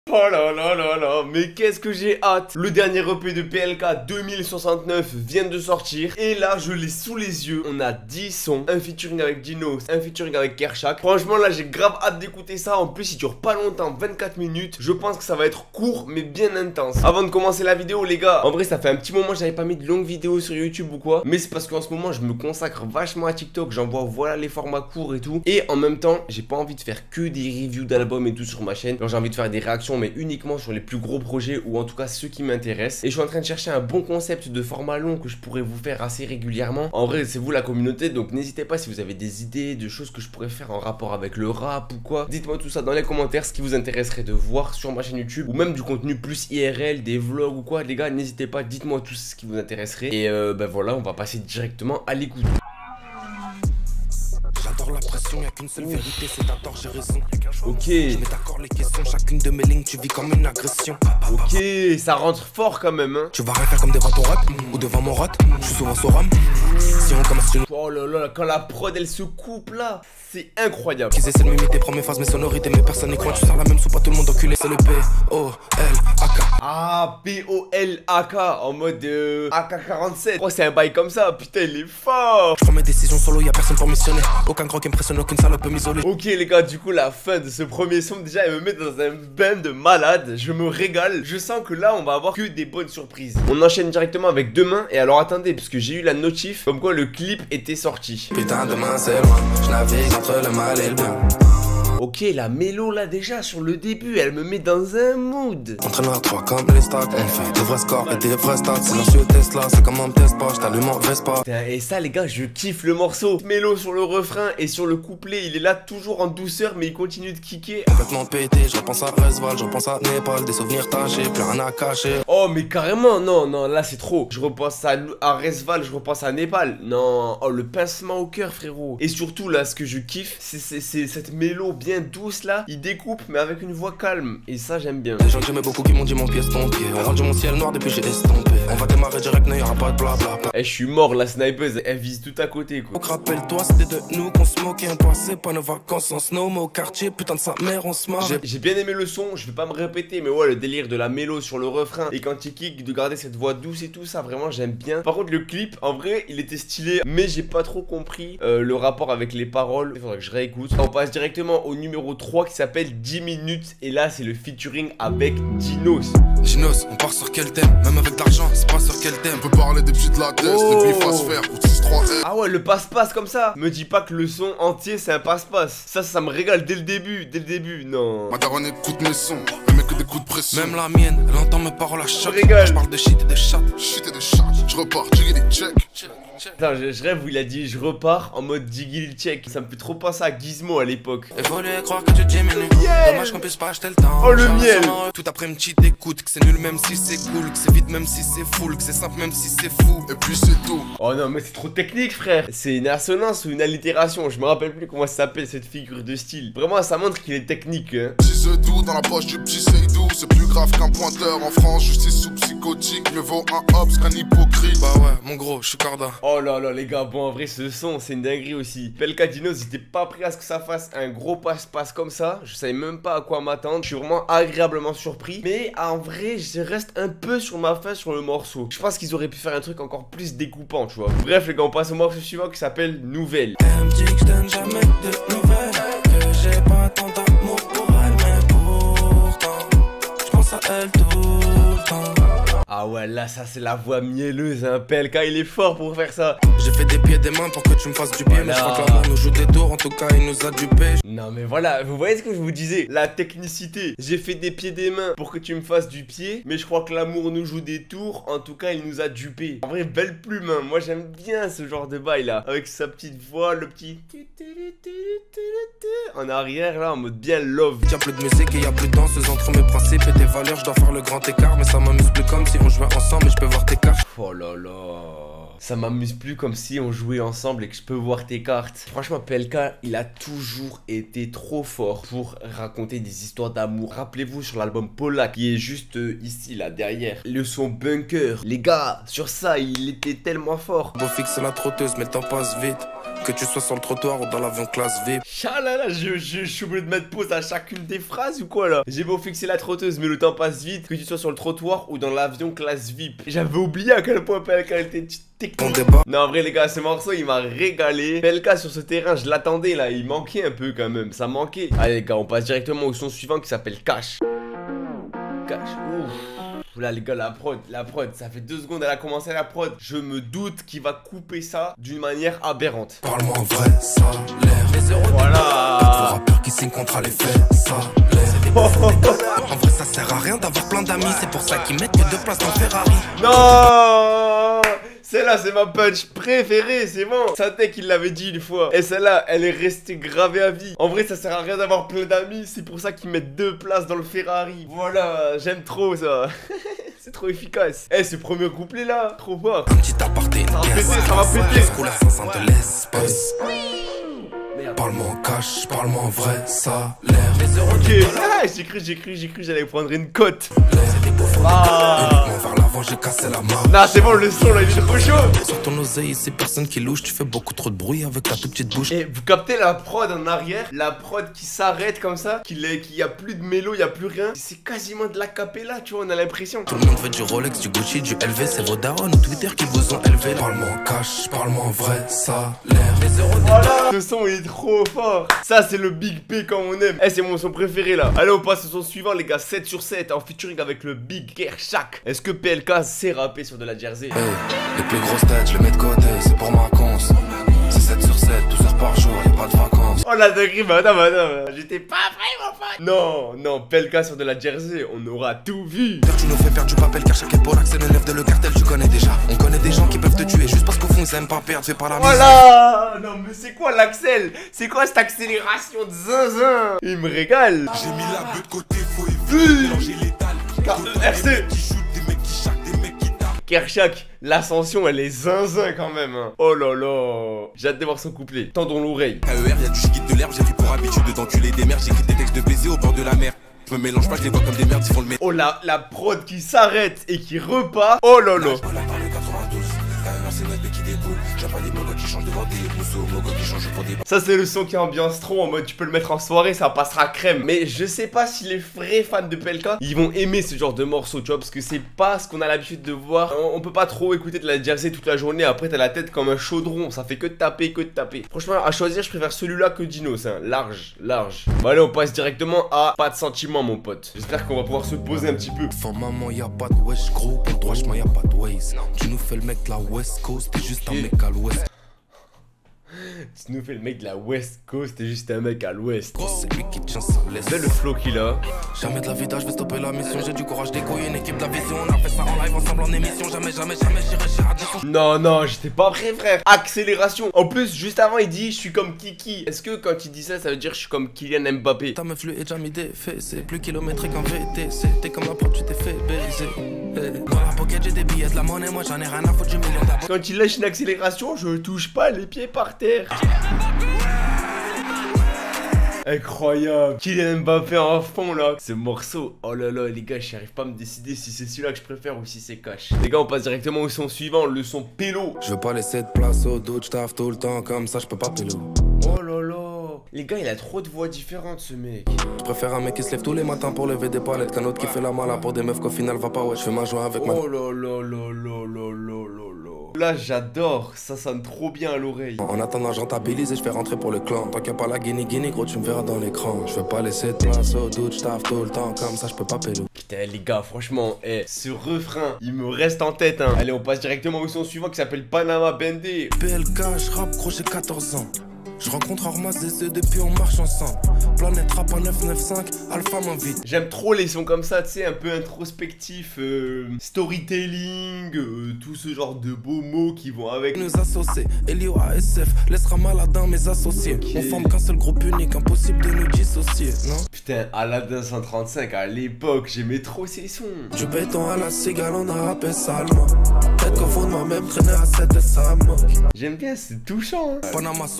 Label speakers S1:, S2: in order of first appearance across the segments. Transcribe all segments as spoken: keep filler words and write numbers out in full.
S1: Oh là là là là, mais qu'est-ce que j'ai hâte. Le dernier E P de P L K deux mille soixante-neuf vient de sortir. Et là, je l'ai sous les yeux. On a dix sons, un featuring avec Dinos, un featuring avec Kershak. Franchement, là, j'ai grave hâte d'écouter ça. En plus, il dure pas longtemps, vingt-quatre minutes. Je pense que ça va être court, mais bien intense. Avant de commencer la vidéo, les gars, en vrai, ça fait un petit moment que j'avais pas mis de longues vidéos sur YouTube ou quoi. Mais c'est parce qu'en ce moment, je me consacre vachement à TikTok. J'envoie, voilà, les formats courts et tout. Et en même temps, j'ai pas envie de faire que des reviews d'albums et tout sur ma chaîne. Genre, j'ai envie de faire des réactions, mais uniquement sur les plus gros projets ou en tout cas ceux qui m'intéressent. Et je suis en train de chercher un bon concept de format long que je pourrais vous faire assez régulièrement. En vrai, c'est vous la communauté, donc n'hésitez pas si vous avez des idées de choses que je pourrais faire en rapport avec le rap ou quoi. Dites-moi tout ça dans les commentaires, ce qui vous intéresserait de voir sur ma chaîne YouTube ou même du contenu plus I R L, des vlogs ou quoi. Les gars, n'hésitez pas, dites-moi tout ce qui vous intéresserait. Et euh, ben voilà, on va passer directement à l'écoute.
S2: J'adore la pression, y'a qu'une seule vérité, c'est à tort, j'ai raison.
S1: Ok.
S2: Je mets d'accord les questions, chacune de mes lignes, tu vis comme une agression.
S1: Ok, ça rentre fort quand même, hein.
S2: Tu vas rien faire comme devant ton rep ou devant mon rot. Je suis souvent sur rhum. Si on commence une.
S1: Oh là là, quand la prod elle se coupe là, c'est incroyable.
S2: Qu'ils essaient de m'imiter, prends mes phases, mes sonorités, mais personne n'y croit. Tu sors la même soupe à tout le monde enculé, c'est le P O L A K.
S1: Ah, P O L A K en mode euh, A K quarante-sept. Oh, c'est un bail comme ça, putain, il est fort.
S2: Je prends mes décisions solo, y'a personne pour missionner. Aucun gros qui impressionne, aucune salope peut m'isoler.
S1: Ok les gars, du coup la fin de ce premier son, déjà elle me met dans un bain de malade. Je me régale, je sens que là on va avoir que des bonnes surprises. On enchaîne directement avec Demain. Et alors attendez, parce que j'ai eu la notif comme quoi le clip était sorti.
S2: Putain demain c'est loin, je navigue entre le mal et le bien.
S1: Ok, la mélo là déjà sur le début, elle me met dans un mood.
S2: Entraîneur à trois comme les stocks, on fait des vrais scores et des vrais stats. Silencieux Tesla, c'est comme un test pas, j't'allume en Vespa.
S1: Et ça les gars, je kiffe le morceau. Mélo sur le refrain et sur le couplet, il est là toujours en douceur mais il continue de kicker.
S2: Complètement pété, je repense à Resval, je repense à Népal, des souvenirs tachés, plus rien à cacher.
S1: Oh mais carrément, non, non, là c'est trop. Je repense à, à Resval, je repense à Népal. Non, oh le pincement au cœur frérot. Et surtout là, ce que je kiffe, c'est cette mélo bien douce là. Il découpe mais avec une voix calme. Et ça j'aime bien.
S2: Les gens que j'aimais beaucoup qui m'ont dit mon pied estompé. On rendu mon ciel noir depuis j'ai estompé. On va démarrer direct, il n'y aura pas de blabla.
S1: Eh, je suis mort, la snipeuse, elle vise tout à côté quoi.
S2: Donc rappelle-toi, c'était de nous qu'on se moquait. On passait pas nos vacances en snow, mais au quartier, putain de sa mère, on se marre.
S1: J'ai bien aimé le son, je vais pas me répéter, mais ouais, le délire de la mélo sur le refrain et quand il kick, de garder cette voix douce et tout ça, vraiment j'aime bien. Par contre, le clip, en vrai, il était stylé, mais j'ai pas trop compris euh, le rapport avec les paroles. Il faudrait que je réécoute. On passe directement au numéro trois qui s'appelle dix minutes, et là, c'est le featuring avec Dinos.
S2: Dinos, on part sur quel thème? Même avec de l'argent, c'est pas sur quel thème.
S3: On peut parler des petites latesses,
S1: Oh.
S3: le bif à se faire, ou six trois S.
S1: Ah ouais, le passe-passe comme ça. Me dis pas que le son entier c'est un passe-passe. Ça, ça me régale dès le début, dès le début, non.
S3: Ma daronne écoute mes sons, elle met que des coups de pression.
S2: Même la mienne, elle entend mes paroles à chaque
S1: Régale.
S2: Je parle de shit et de chat.
S3: Shit et des chats, je repars, j'ai des checks.
S1: Attends, je, je rêve où il a dit je repars en mode Diggy check. Ça me fait trop penser à Gizmo à l'époque.
S2: Évoluer, croire que tu diminues.
S1: Yeah.
S2: Dommage qu'on puisse pas acheter le temps.
S1: Oh, le
S2: Genre,
S1: miel.
S2: genre, tout après une petite écoute. Que c'est nul même si c'est cool. Que c'est vite même si c'est full. Que c'est simple même si c'est fou.
S3: Et puis c'est tout.
S1: Oh non, mais c'est trop technique, frère. C'est une assonance ou une allitération. Je me rappelle plus comment ça s'appelle cette figure de style. Vraiment, ça montre qu'il est technique, hein.
S3: Petit œuf doux dans la poche du petit Seydou. C'est plus grave qu'un pointeur en France. Justice sous psychotique. Mieux vaut un hops qu'un hypocrite.
S2: Bah ouais, mon gros, je suis corda.
S1: Oh là là, les gars, bon, en vrai, ce son, c'est une dinguerie aussi. P L K Dinos, j'étais pas prêt à ce que ça fasse un gros passe-passe comme ça. Je savais même pas à quoi m'attendre. Je suis vraiment agréablement surpris. Mais en vrai, je reste un peu sur ma faim sur le morceau. Je pense qu'ils auraient pu faire un truc encore plus découpant, tu vois. Bref, les gars, on passe au morceau suivant qui s'appelle Nouvelle.
S2: Elle me dit que je donne jamais de nouvelles. Que j'ai pas tant d'amour pour elle. Mais pourtant, je pense à elle tout le temps.
S1: Ah ouais, là, ça, c'est la voix mielleuse, hein. P L K, il est fort pour faire ça.
S2: J'ai fait des pieds et des mains pour que tu me fasses du bien.
S1: Voilà.
S2: Mais je crois que l'amour nous joue des tours. En tout cas, il nous a dupé.
S1: Non mais voilà, vous voyez ce que je vous disais, la technicité. J'ai fait des pieds des mains pour que tu me fasses du pied, mais je crois que l'amour nous joue des tours. En tout cas, il nous a dupé. En vrai, belle plume, hein. Moi j'aime bien ce genre de bail là, avec sa petite voix, le petit en arrière là, en mode bien love.
S2: Y'a plus de musique et y'a plus de danseuse. Entre mes principes et tes valeurs, je dois faire le grand écart. Mais ça m'amuse plus comme si on jouait ensemble et je peux voir tes cartes.
S1: Oh là là, ça m'amuse plus comme si on jouait ensemble et que je peux voir tes cartes. Franchement, P L K, il a toujours été trop fort pour raconter des histoires d'amour. Rappelez-vous sur l'album Polak, qui est juste euh, ici, là, derrière. Le son Bunker. Les gars, sur ça, il était tellement fort.
S2: Beau fixe la trotteuse, mais le temps passe vite. Que tu sois sur le trottoir ou dans l'avion classe V I P.
S1: Chalala, je, je, je suis obligé de mettre pause à chacune des phrases ou quoi là? J'ai beau fixer la trotteuse, mais le temps passe vite. Que tu sois sur le trottoir ou dans l'avion classe V I P. J'avais oublié à quel point P L K était technique. Non, en vrai, les gars, ce morceau il m'a régalé. P L K sur ce terrain, je l'attendais là. Il manquait un peu quand même. Ça manquait. Allez, les gars, on passe directement au son suivant qui s'appelle Cash. Cash, ouf. Là les gars, la prod, la prod, ça fait deux secondes, elle a commencé la prod. Je me doute qu'il va couper ça d'une manière aberrante.
S2: Parle-moi en vrai, ça l'air.
S1: Voilà.
S2: Vos rappeurs qui signent contre les faits, ça l'air. En vrai, ça sert à rien d'avoir plein d'amis. C'est pour ça qu'ils mettent que deux places dans Ferrari.
S1: Non, celle-là c'est ma punch préférée, c'est bon. Satek il l'avait dit une fois. Et celle-là, elle est restée gravée à vie. En vrai, ça sert à rien d'avoir plein d'amis. C'est pour ça qu'ils mettent deux places dans le Ferrari. Voilà, j'aime trop ça. C'est trop efficace. Eh, hey, ce premier couplet là, trop fort.
S2: Un petit aparté,
S1: ça va péter, ça va péter.
S2: Couleur cinq cents de l'espace. Parle-moi en cash, parle-moi en vrai, ça l'air.
S1: Ok, ah, j'ai cru, j'ai cru, j'ai cru j'allais prendre une cote.
S2: Ah. Vers l'avant, j'ai cassé la main.
S1: Non, c'est bon, le son là, il est trop chaud.
S2: Sur ton oseille, c'est personne qui louche. Tu fais beaucoup trop de bruit avec ta toute petite bouche.
S1: Et vous captez la prod en arrière, la prod qui s'arrête comme ça, qu'il n'y a plus de mélo, il n'y a plus rien. C'est quasiment de la capella, tu vois, on a l'impression.
S2: Tout le monde veut du Rolex, du Gucci, du L V. C'est vos darons ou Twitter qui vous ont élevé. Parle-moi en cash, parle-moi en vrai, ça l'air.
S1: Voilà, ce son il est trop fort. Ça c'est le Big P comme on aime. Eh, c'est mon son préféré là. Allez, on passe au son suivant les gars, sept sur sept en featuring avec le Big Kershak. Est-ce que P L K sait rapper sur de la Jersey?
S2: Hey, les plus grosses têtes, je les mets de côté, c'est pour ma conce. C'est sept sur sept, douze heures par jour, y'a pas de vacances.
S1: Oh la dinguerie, madame, madame. J'étais pas vraiment fan. Non, non, P L K sur de la Jersey, on aura tout vu.
S2: Tu nous fais perdre du papel car chaque épaule c'est le neuf de le cartel, tu connais déjà. On connaît des gens qui peuvent te tuer juste parce qu'au fond ils aiment pas perdre, fais pas la misère.
S1: Voilà. Non mais c'est quoi l'Axel? C'est quoi cette accélération de zinzin? Il me régale.
S2: J'ai mis la butte de côté, faut éviter mélanger l'étal.
S1: R C Kershak, l'ascension elle est zinzin quand même hein. Oh là là. J'ai hâte de voir son couplet. Tendons l'oreille.
S2: K E R, y'a du shit de l'herbe, j'ai pris pour habitude d'enculer des merdes. J'écris des textes de baiser au bord de la mer. Je me mélange pas, je les vois comme des merdes, ils font le mec.
S1: Oh la, la prod qui s'arrête et qui repart. Oh là là. Ça c'est le son qui ambiance trop en mode tu peux le mettre en soirée, ça passera crème. Mais je sais pas si les vrais fans de P L K ils vont aimer ce genre de morceau, tu vois, parce que c'est pas ce qu'on a l'habitude de voir. On, on peut pas trop écouter de la Jersey toute la journée, après t'as la tête comme un chaudron, ça fait que de taper, que de taper. Franchement à choisir je préfère celui-là que Dinos, hein. Large, large. Bon allez on passe directement à pas de sentiments mon pote. J'espère qu'on va pouvoir se poser un petit peu.
S2: Enfin maman y'a pas de wesh gros, pour le droit chemin y'a pas de ways. Tu nous fais le mec de la West Coast, t'es juste un mec à l'ouest.
S1: Tu nous fais le mec de la West Coast, t'es juste un mec à l'ouest.
S2: C'est lui qui tient sa laisse.
S1: C'est le flow qu'il a.
S2: Jamais de la vida, je vais stopper la mission. J'ai du courage d'écouiller une équipe de la vision. On a fait ça en live ensemble en émission. Jamais, jamais, jamais j'irai chez Radisson.
S1: Non, non, j'étais pas prêt frère. Accélération. En plus, juste avant, il dit je suis comme Kiki. Est-ce que quand il dit ça, ça veut dire je suis comme Kylian Mbappé?
S2: Ta meuf lui est déjà mis des faits. C'est plus kilométrique en V T C. T'es comme la prod, tu t'es fait baiser. Hey. Dans la pocket, j'ai des billets, de la monnaie. Moi j'en ai rien à foutre du million d'abord.
S1: Quand il lâche une accélération, je touche pas les pieds par terre. Incroyable. Kylian Mbappé en fond là. Ce morceau, oh là là les gars, j'arrive pas à me décider si c'est celui-là que je préfère ou si c'est Cash. Les gars on passe directement au son suivant, le son Pélo.
S2: Je veux pas laisser de place au doute, j'taffe tout le temps comme ça, je peux pas pélo.
S1: Oh là là. Les gars il a trop de voix différentes ce mec.
S2: Je préfère un mec qui se lève tous les matins pour lever des palettes qu'un autre qui fait la mala pour des meufs qu'au final va pas. Ouais je fais ma joie avec ma...
S1: Oh là là là là là là là là. Là j'adore, ça sonne trop bien à l'oreille.
S2: En attendant j'entabilise et je fais rentrer pour le clan. Tant qu'il n'y a pas la guinée guinée gros tu me verras dans l'écran. Je veux pas laisser de place au doute, j'taffe tout le temps comme ça je peux pas pélo.
S1: Putain les gars franchement, eh, ce refrain il me reste en tête hein. Allez on passe directement au son suivant qui s'appelle Panama Bendé.
S2: P L K, je rappe gros j'ai quatorze ans. Je rencontre Armas et depuis on marche ensemble. Planète rap en neuf neuf cinq, Alpha m'invite.
S1: J'aime trop les sons comme ça, tu sais, un peu introspectif, euh, storytelling, euh, tout ce genre de beaux mots qui vont avec.
S2: Nous associer, Elio A S F, laissera Maladin mes associés. Okay. On forme qu'un seul groupe unique, impossible de nous dissocier, non?
S1: Putain, Aladdin cent trente-cinq, à l'époque, j'aimais trop ces sons.
S2: Du béton à la cigale, on a rappé salement. Peut-être qu'au fond de moi-même, traîner à sept et ça manque.
S1: J'aime bien, c'est touchant. Hein.
S2: Panama sur le compte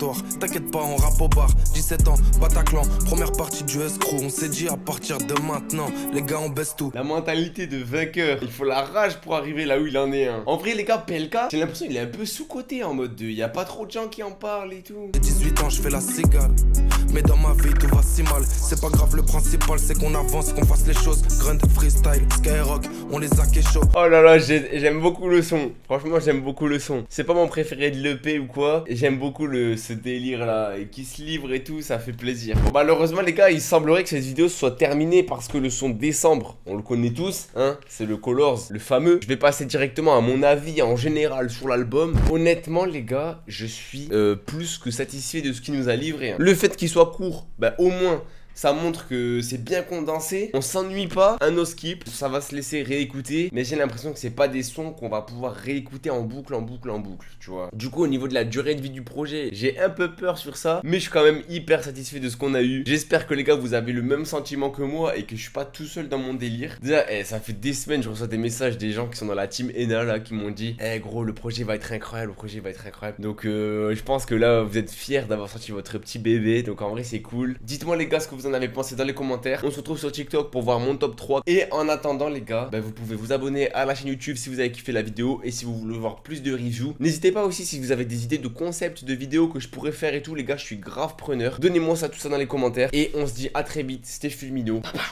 S2: victoire. T'inquiète pas, on rappe au bar. dix-sept ans, Bataclan, première partie du escroc. On s'est dit à partir de maintenant, les gars, on baisse tout.
S1: La mentalité de vainqueur, il faut la rage pour arriver là où il en est. Hein. En vrai, les gars, P L K, j'ai l'impression qu'il est un peu sous-coté en mode deux. Il y a pas trop de gens qui en parlent et tout.
S2: J'ai dix-huit ans, je fais la cigale. Mais dans ma vie, tout va si mal. C'est pas grave, le principal, c'est qu'on avance, qu'on fasse les choses. Grunt, freestyle, skyrock, on les a kécho.
S1: Oh là là, j'aime beaucoup le son. Franchement, j'aime beaucoup le son. C'est pas mon préféré de l'E P ou quoi. J'aime beaucoup le, ce délire là, qui se livre et tout, ça fait plaisir. Bon, malheureusement, les gars, il semblerait que cette vidéo soit terminée parce que le son décembre, on le connaît tous, hein. C'est le Colors, le fameux. Je vais passer directement à mon avis en général sur l'album. Honnêtement, les gars, je suis euh, plus que satisfait de ce qu'il nous a livré. Hein. Le fait qu'il soit court, bah au moins. Ça montre que c'est bien condensé, on s'ennuie pas, un no skip, ça va se laisser réécouter, mais j'ai l'impression que c'est pas des sons qu'on va pouvoir réécouter en boucle, en boucle, en boucle, tu vois. Du coup, au niveau de la durée de vie du projet, j'ai un peu peur sur ça, mais je suis quand même hyper satisfait de ce qu'on a eu. J'espère que les gars, vous avez le même sentiment que moi et que je suis pas tout seul dans mon délire. Déjà, eh, ça fait des semaines, je reçois des messages des gens qui sont dans la team Ena là, qui m'ont dit, eh gros, le projet va être incroyable, le projet va être incroyable. Donc, euh, je pense que là, vous êtes fiers d'avoir sorti votre petit bébé, donc en vrai, c'est cool. Dites-moi les gars ce que vous en avez pensé dans les commentaires. On se retrouve sur TikTok pour voir mon top trois. Et en attendant les gars, bah, vous pouvez vous abonner à la chaîne YouTube si vous avez kiffé la vidéo. Et si vous voulez voir plus de reviews, n'hésitez pas aussi si vous avez des idées de concepts de vidéos que je pourrais faire et tout les gars, je suis grave preneur. Donnez-moi ça, tout ça dans les commentaires. Et on se dit à très vite, c'était Fulmino.